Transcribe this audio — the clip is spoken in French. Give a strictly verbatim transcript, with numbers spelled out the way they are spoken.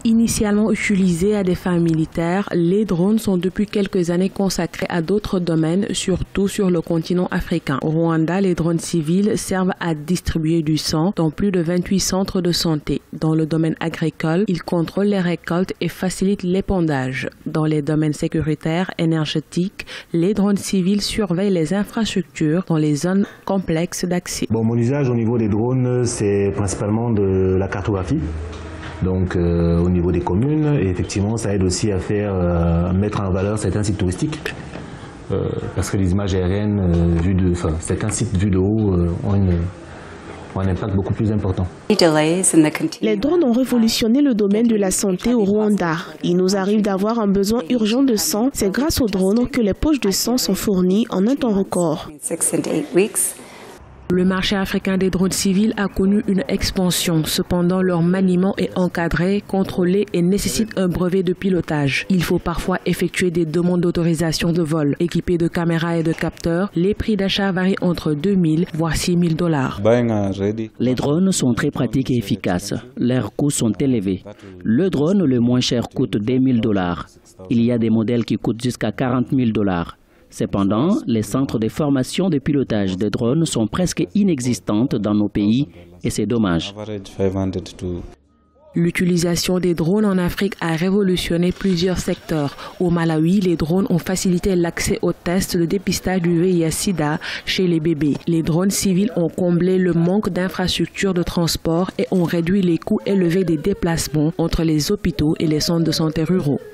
Initialement utilisés à des fins militaires, les drones sont depuis quelques années consacrés à d'autres domaines, surtout sur le continent africain. Au Rwanda, les drones civils servent à distribuer du sang dans plus de vingt-huit centres de santé. Dans le domaine agricole, ils contrôlent les récoltes et facilitent l'épandage. Dans les domaines sécuritaires, énergétiques, les drones civils surveillent les infrastructures dans les zones complexes d'accès. Bon, mon usage au niveau des drones, c'est principalement de la cartographie. Donc euh, au niveau des communes, et effectivement ça aide aussi à faire euh, mettre en valeur certains sites touristiques euh, parce que les images aériennes euh, vues de, enfin, certains sites vus de haut euh, ont, une, ont un impact beaucoup plus important. Les drones ont révolutionné le domaine de la santé au Rwanda. Il nous arrive d'avoir un besoin urgent de sang. C'est grâce aux drones que les poches de sang sont fournies en un temps record. Le marché africain des drones civils a connu une expansion. Cependant, leur maniement est encadré, contrôlé et nécessite un brevet de pilotage. Il faut parfois effectuer des demandes d'autorisation de vol. Équipés de caméras et de capteurs, les prix d'achat varient entre deux mille voire six mille dollars. Les drones sont très pratiques et efficaces. Leurs coûts sont élevés. Le drone le moins cher coûte deux mille dollars. Il y a des modèles qui coûtent jusqu'à quarante mille dollars. Cependant, les centres de formation de pilotage de drones sont presque inexistants dans nos pays et c'est dommage. L'utilisation des drones en Afrique a révolutionné plusieurs secteurs. Au Malawi, les drones ont facilité l'accès aux tests de dépistage du V I H sida chez les bébés. Les drones civils ont comblé le manque d'infrastructures de transport et ont réduit les coûts élevés des déplacements entre les hôpitaux et les centres de santé ruraux.